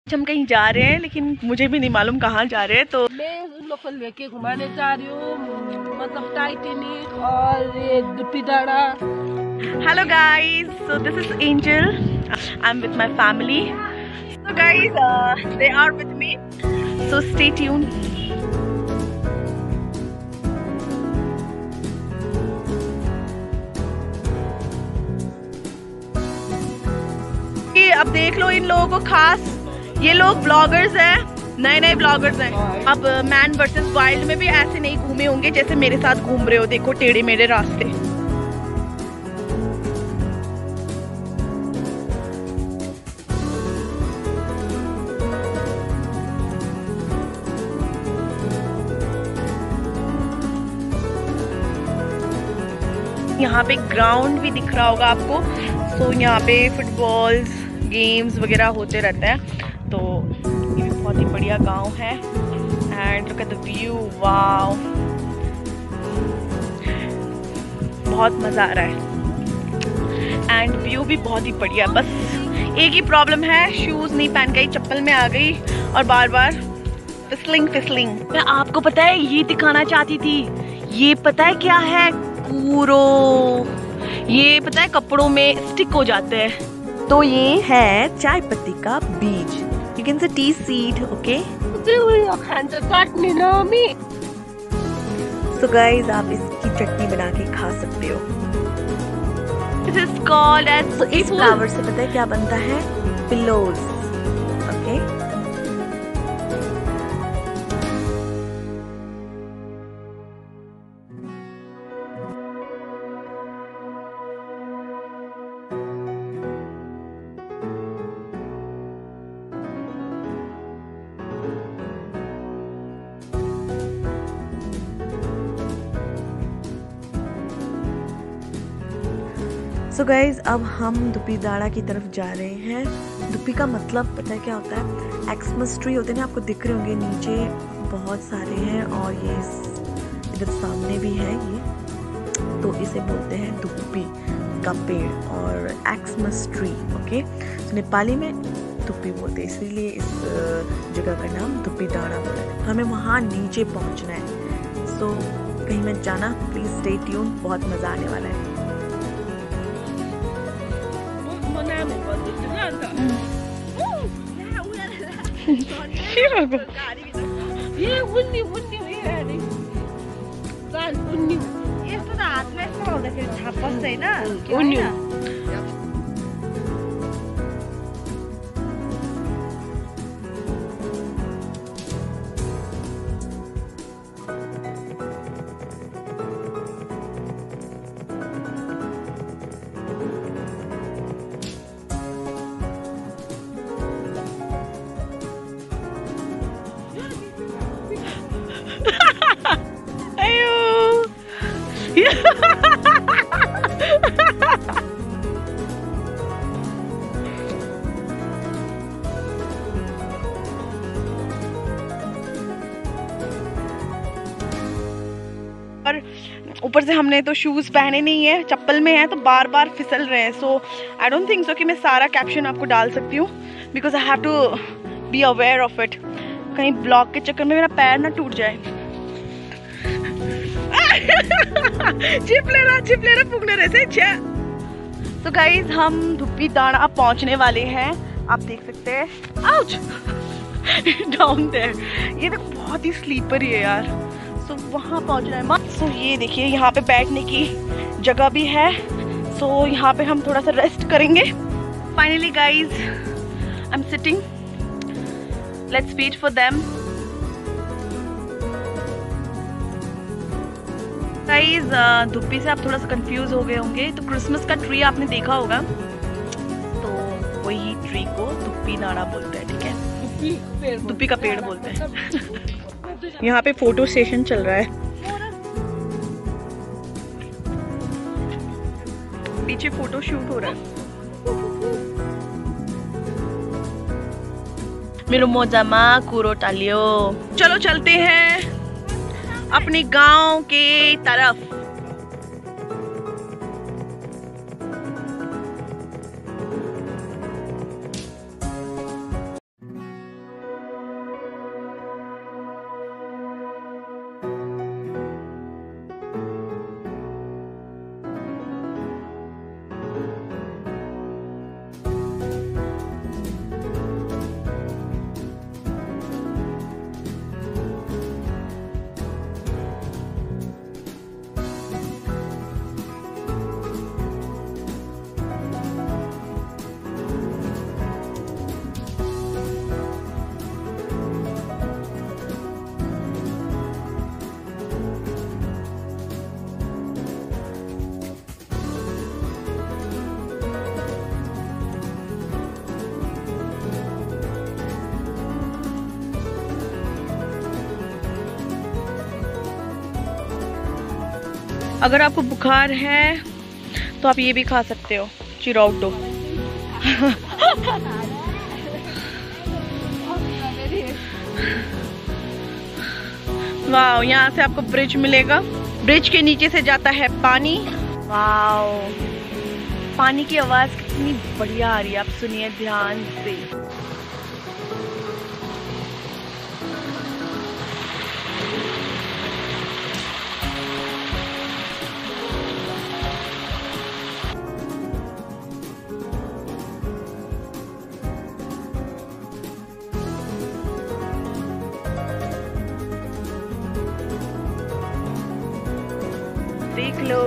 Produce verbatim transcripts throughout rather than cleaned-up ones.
हम कहीं जा रहे हैं लेकिन मुझे भी नहीं मालूम कहाँ जा रहे हैं। तो मैं लोकल लेके घुमाने जा रही हूँ, मतलब टाइटैनिक और ये दुपीदाड़ा। Hello guys, so this is Angel, I am with my family. So guys they are with me, so stay tuned. अब देख लो इन लोगों को, खास ये लोग ब्लॉगर्स हैं, नए नए ब्लॉगर्स हैं। अब मैन वर्सेस वाइल्ड में भी ऐसे नहीं घूमे होंगे जैसे मेरे साथ घूम रहे हो। देखो टेढ़े मेढ़े रास्ते। यहाँ पे ग्राउंड भी दिख रहा होगा आपको। सो यहाँ पे फुटबॉल्स गेम्स वगैरह होते रहते हैं। तो ये भी बहुत ही बढ़िया गांव है। And look at the view, wow, बहुत मज़ा आ रहा है। एंड व्यू भी बहुत ही बढ़िया। बस एक ही प्रॉब्लम है, शूज़ नहीं पहन गई, चप्पल में आ गई और बार बार फिसलिंग फिसलिंग। मैं आपको पता है ये दिखाना चाहती थी, ये पता है क्या है? कूरो। ये पता है कपड़ों में स्टिक हो जाते हैं। तो ये है चाय पत्ती का बीज। You can say tea seed, okay. So guys, आप इसकी चटनी बना के खा सकते हो। दिस इज कॉल्ड एज, इस फ्लावर से पता है क्या बनता है? Pillows, okay. So so guys, अब हम दुपीदाड़ा की तरफ जा रहे हैं। दुपी का मतलब पता है क्या होता है? एक्समस ट्री होते हैं ना, आपको दिख रहे होंगे नीचे बहुत सारे हैं, और ये इधर सामने भी है ये। तो इसे बोलते हैं दुपी का पेड़ और एक्समस ट्री, ओके। तो नेपाली में दुपी बोलते हैं, इसीलिए इस जगह का नाम दुपीदाड़ा बोला है। हमें वहाँ नीचे पहुँचना है। सो so, कहीं मत जाना, प्लीज़ स्टे ट्यून, बहुत मज़ा आने वाला है। ये उन्नी उन्नी है नि जान उन्नी यस्तो त हातमा यस्तो हुँदाखेरि छाप बस्दैन उन्नी। और ऊपर से हमने तो शूज़ पहने नहीं है, चप्पल में है, तो बार बार फिसल रहे हैं। सो आई डोंट थिंक सो कि मैं सारा कैप्शन आपको डाल सकती हूँ, because I have to be aware of it. कहीं ब्लॉग के चक्कर में मेरा पैर ना टूट जाए। चिप ले रहा चिप ले रहा फूकने रहे थे। तो गाइज, हम दुपीदाड़ा पहुंचने वाले हैं, आप देख सकते हैं। आउच डाउन देयर, ये देखो बहुत ही स्लीपर है यार। सो so, वहाँ पहुँचना है मत। सो so, ये देखिए यहाँ पे बैठने की जगह भी है। सो so, यहाँ पे हम थोड़ा सा रेस्ट करेंगे। Finally guys, I am sitting, let's wait for them. Guys, धुप्पी से आप थोड़ा सा कंफ्यूज हो गए होंगे। तो क्रिसमस का ट्री आपने देखा होगा, तो वही ट्री को दुपीदाड़ा बोलते हैं, ठीक है। दुपी का पेड़ बोलते हैं। यहाँ पे फोटो सेशन चल रहा है, पीछे फोटो शूट हो रहा है। मेरो मोजामा कुरो टालियो। चलो चलते हैं अपने गांव के तरफ। अगर आपको बुखार है तो आप ये भी खा सकते हो, चिराउटो। वाओ, यहाँ से आपको ब्रिज मिलेगा। ब्रिज के नीचे से जाता है पानी। वाओ, पानी की आवाज कितनी बढ़िया आ रही है, आप सुनिए ध्यान से। देख लो,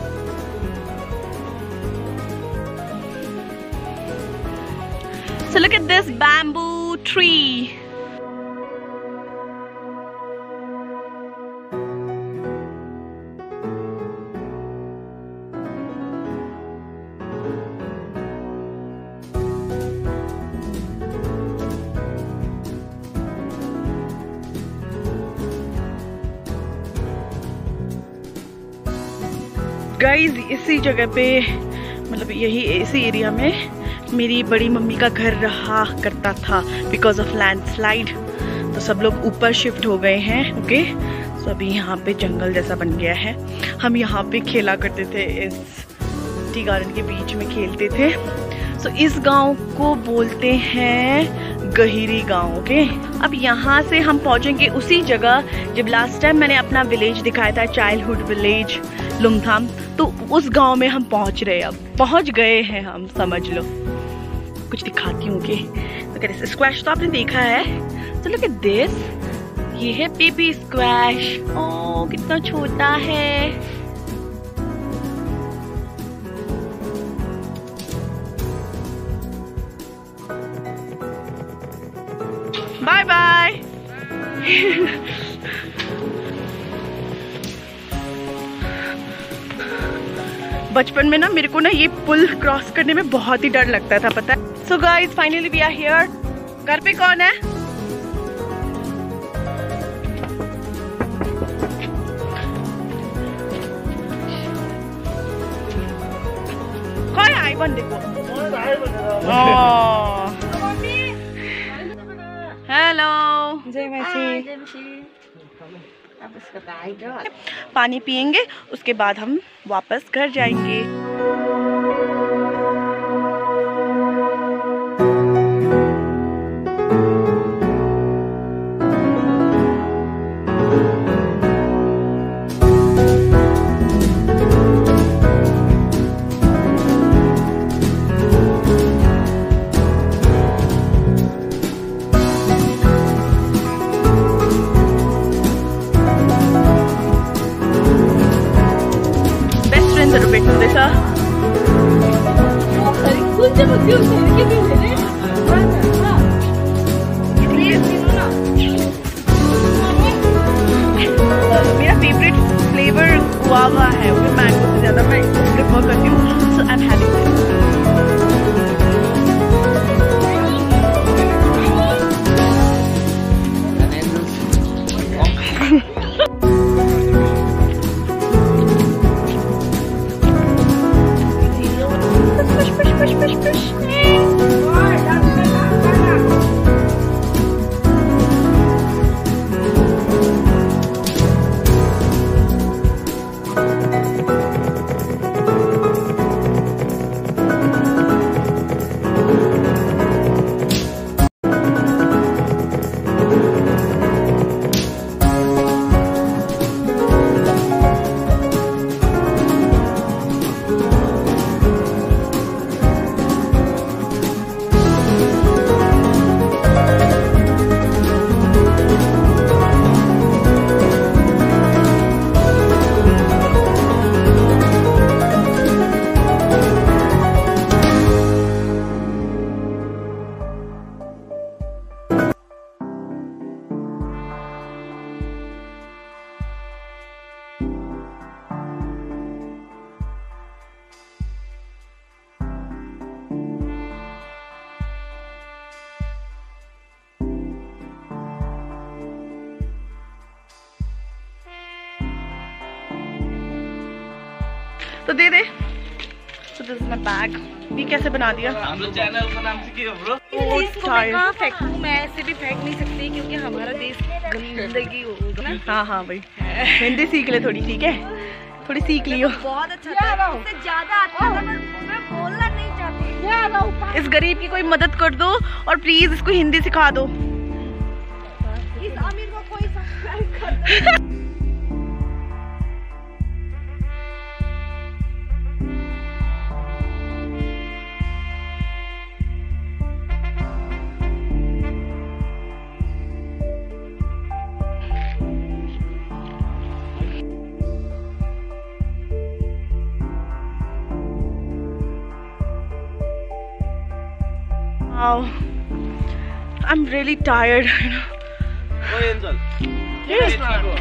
so look at this bamboo tree. Guys, इसी जगह पे, मतलब यही इसी एरिया में मेरी बड़ी मम्मी का घर रहा करता था बिकॉज ऑफ लैंडस्लाइड। तो सब लोग ऊपर शिफ्ट हो गए हैं। ओके, तो अभी यहाँ पे जंगल जैसा बन गया है। हम यहाँ पे खेला करते थे, इस टी गार्डन के बीच में खेलते थे। सो so, इस गांव को बोलते हैं गहिरी गांव। ओके, अब यहाँ से हम पहुँचेंगे उसी जगह जब लास्ट टाइम मैंने अपना विलेज दिखाया था, चाइल्डहुड विलेज लुमथाम। तो उस गांव में हम पहुंच रहे, अब पहुंच गए हैं हम, समझ लो। कुछ दिखाती हूँ कि तो स्क्वैश तो आपने देखा है। तो लुक एट दिस, ये है बेबी स्क्वैश। ओह, कितना छोटा है। Bye bye. बचपन में ना मेरे को ना ये पुल क्रॉस करने में बहुत ही डर लगता था, पता है। So guys, finally we are here. घर पे कौन है? कौन है? आई बन देखो। हेलो, जय मासी। पानी पियेंगे, उसके बाद हम वापस घर जाएंगे। देखा मेरा फेवरेट फ्लेवर गुआवा है, वो मैंगो से ज्यादा मैं प्रेफर करती हूँ। So I am having push, push, push, push. तो दे दे। So this is my bag. ये कैसे बना दिया? हम लोग चैनल का नाम से क्या ब्रो? कहाँ फेंकूं? मैं ऐसे भी फेंक नहीं सकती क्योंकि हमारा देश गंदगी होगा ना। हाँ हाँ भाई, हिंदी सीख ले थोड़ी, ठीक है? थोड़ी सीख लियो। बहुत अच्छा था, उससे ज्यादा आता था, मैं बोलना नहीं चाहती। इस गरीब की कोई मदद कर दो और प्लीज इसको हिंदी सिखा दो। इस अमीर को कोई सब्सक्राइब कर दो। Wow, I'm really tired. Oh Angel. Yes.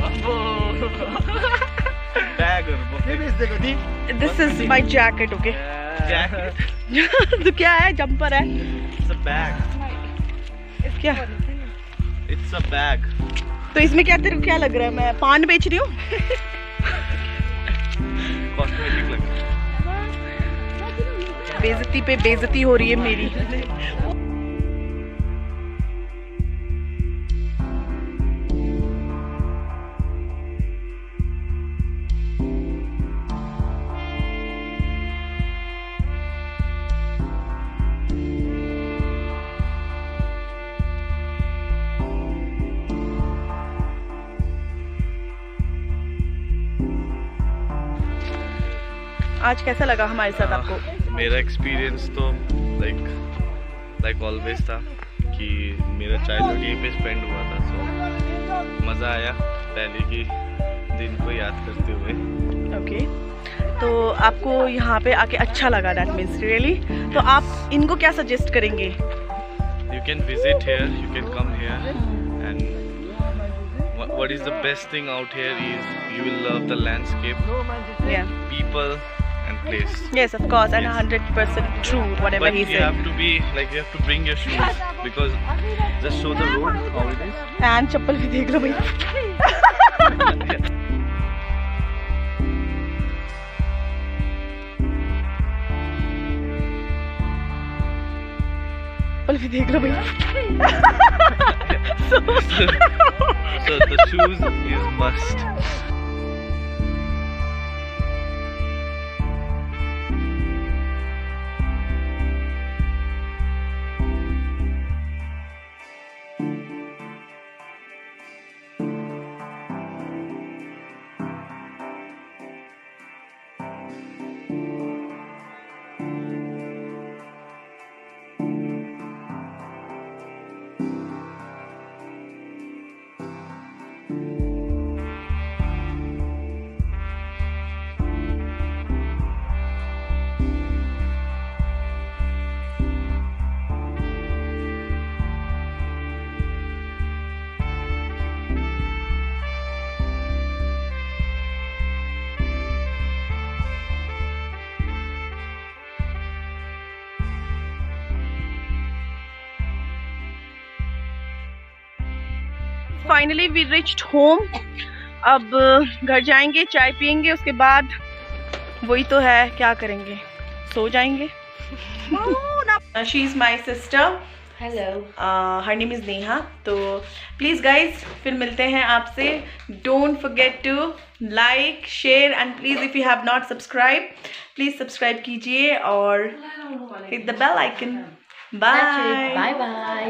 Bag or This is my jacket, okay? jacket. तो क्या है? जंपर है? It's a bag. क्या? It's a bag. तो इसमें क्या तेरे को क्या लग रहा है? मैं पान बेच रही हूँ? Cosmetic लग रहा है। बेइज्जती पे बेइज्जती हो रही है मेरी। आज कैसा लगा हमारे साथ आपको? मेरा एक्सपीरियंस तो लाइक लाइक ऑलवेज था कि मेरा चाइल्डहुड यहीं पे स्पेंड हुआ था, सो मज़ा आया पहले की दिन को याद करते हुए। Okay okay. तो आपको यहाँ पे आके अच्छा लगा, दैट मीन्स रियली। तो आप इनको क्या सजेस्ट करेंगे? You can visit here, you can come here, and what is the best thing out here is you will love the landscape, Yeah. people and place. Yes, of course, and Yes. one hundred percent true whatever But he you said. have to be like you have to bring your shoes because just show the road how it is. And चप्पल भी देख लो भाई। चप्पल भी देख लो भाई। so, So the shoes is must. Finally we reached home. अब घर जाएंगे, चाय पियेंगे, उसके बाद वही तो है, क्या करेंगे, सो जाएंगे। She is my sister, hello, her name is Neha. तो प्लीज़ गाइज फिर मिलते हैं आपसे। Don't forget to like, share and please if you have not subscribe please subscribe कीजिए और hit the bell icon. Bye bye bye.